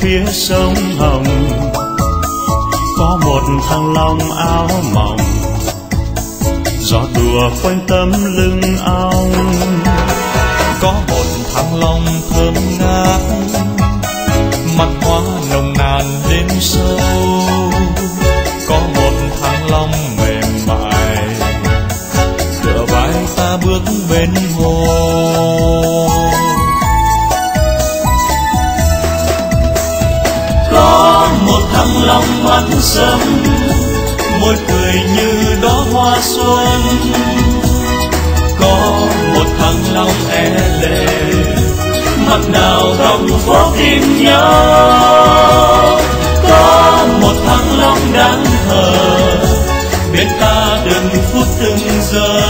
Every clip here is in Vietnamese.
phía sông Hồng, có một thằng long áo mỏng, gió đùa quanh tấm lưng ong. Có một thằng long thơm ngát, mắt hoa nồng nàn đêm sâu. Có một thằng long mềm mại, tựa vai ta bước bên hồ. Có một thằng long mắt sẫm, môi cười như đóa hoa xuân. Có một thằng long e lệ, mặt nào góc phố tìm nhau. Có một thằng long đáng thờ, biết ta từng phút từng giờ.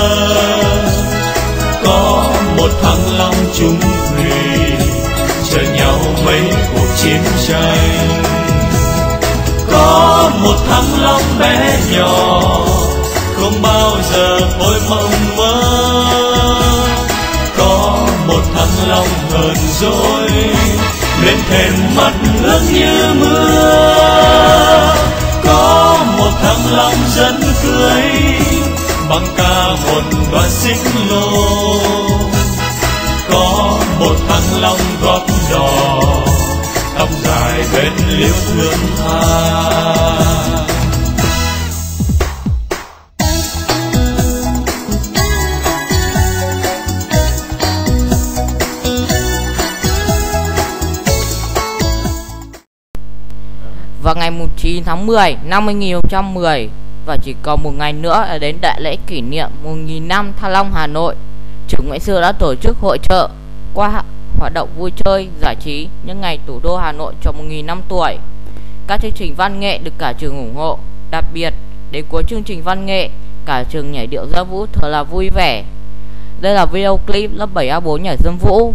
Có một thằng long chung thủy, chờ nhau mấy cuộc chiến tranh. Có một thằng long bé nhỏ, không bao giờ thôi mộng mơ. Có một thằng long hờn dỗi, lên thềm mắt ướt như mưa. Có một thằng long dẫn cưới, bằng ca một đoạn xích lô. Có một thằng long gót đỏ, tóc dài bên liễu thương tha. Vào ngày 9 tháng 10 năm 2010, và chỉ còn một ngày nữa là đến đại lễ kỷ niệm 1000 năm Thăng Long Hà Nội, Trường Nguyễn Xưa đã tổ chức hội chợ qua hoạt động vui chơi, giải trí những ngày thủ đô Hà Nội tròn 1000 năm tuổi. Các chương trình văn nghệ được cả trường ủng hộ. Đặc biệt, đến cuối chương trình văn nghệ, cả trường nhảy điệu ra vũ thật là vui vẻ. Đây là video clip lớp 7A4 nhảy dân vũ.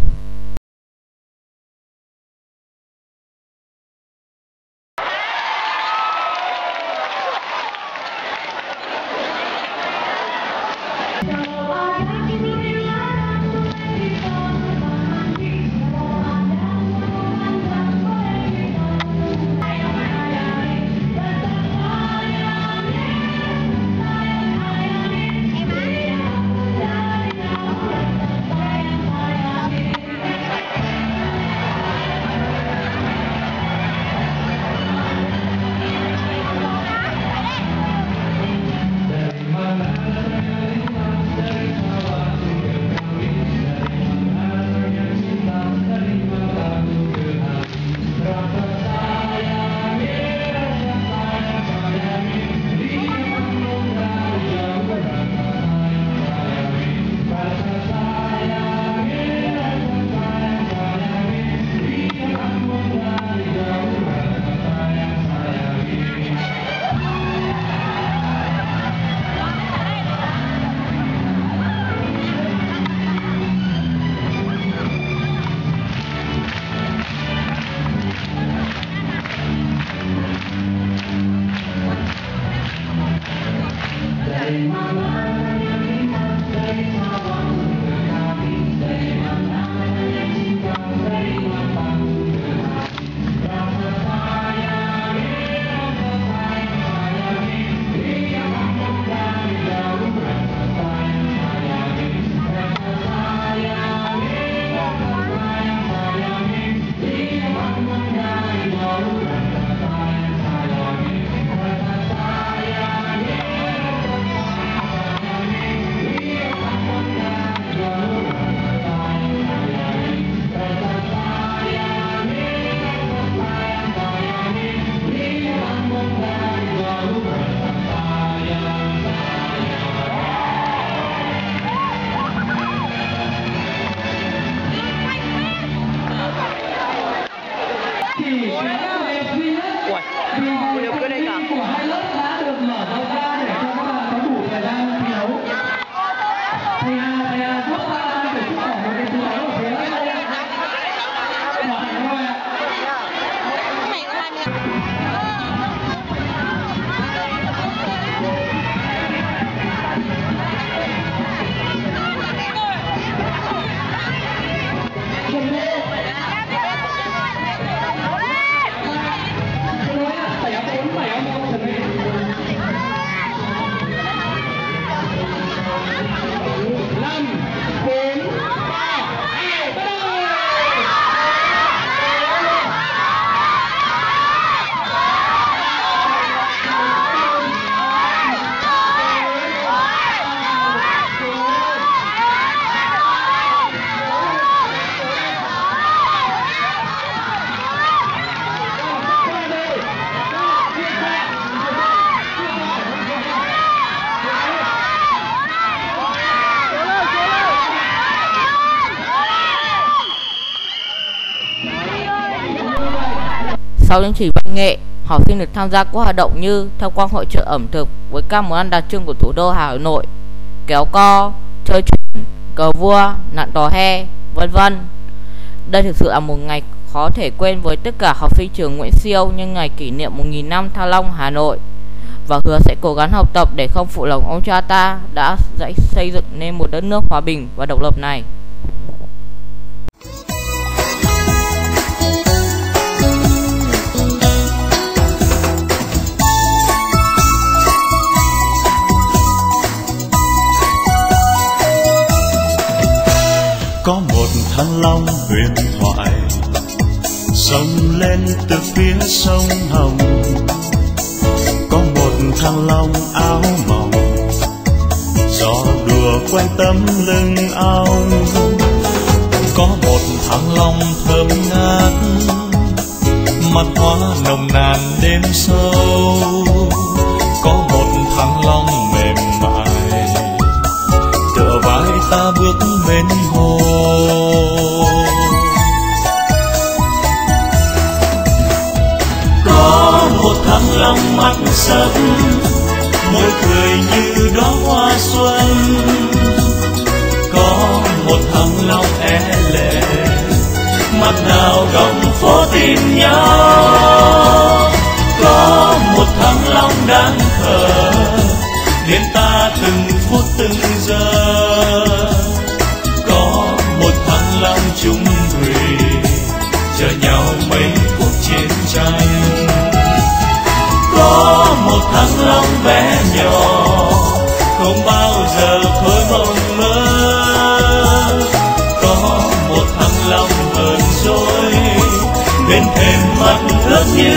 Sau những chỉ văn nghệ, học sinh được tham gia các hoạt động như tham quan hội chợ ẩm thực với các món ăn đặc trưng của thủ đô Hà Nội, kéo co, chơi chuyền, cờ vua, nặn tò he, vân vân. Đây thực sự là một ngày khó thể quên với tất cả học sinh trường Nguyễn Siêu nhân ngày kỷ niệm 1000 năm Thăng Long, Hà Nội, và hứa sẽ cố gắng học tập để không phụ lòng ông cha ta đã xây dựng nên một đất nước hòa bình và độc lập này. Có một Thăng Long huyền thoại sông lên từ phía sông Hồng, có một Thăng Long áo mỏng gió đùa quanh tấm lưng ong. Có một Thăng Long thơm ngát mặt hoa nồng nàn đêm sâu, có một Thăng Long mềm mại tựa vai ta bước bên hồ. Có một Thăng Long mắt sẫm môi cười như đóa hoa xuân, có một Thăng Long é lệ mặt nào góc phố tìm nhau. Có một Thăng Long đáng thờ nên ta từng phút từng giờ, có một Thăng Long chung thủy chờ nhau mấy cuộc chiến tranh. Có một Thăng Long bé nhỏ không bao giờ thôi mộng mơ, có một Thăng Long hờn dỗi bên thềm mắt ước như